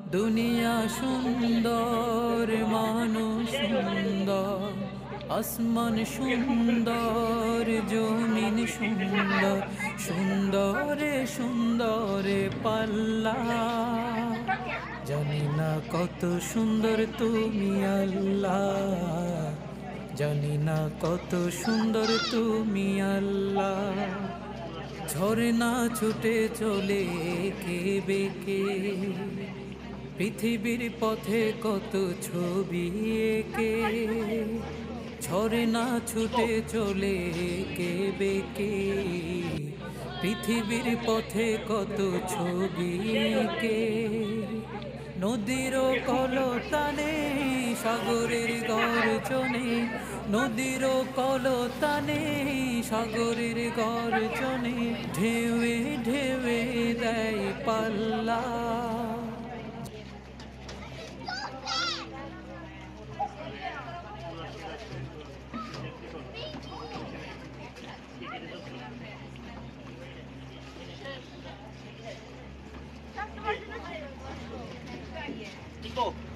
দুনিয়া সুন্দর, মানুষ সুন্দর, আসমান সুন্দর, জমিন সুন্দর, সুন্দরে সুন্দরে পাল্লা। জানি না কত সুন্দর তুমি আল্লাহ, জানি না কত সুন্দর তুমি আল্লাহ। ঝরনা ছুটে চলে কে বেকে, পৃথিবীর পথে কত ছবি এঁকে। ঝরনা ছুটে চলে কে বেকে, পৃথিবীর পথে কত ছবি এঁকে। নদীর কলতানে সাগরের গর্জনে, নদীর কলতানে সাগরের গর্জনে, ঢেউয়ে ঢেউয়ে দেয় পাল্লা। Ito.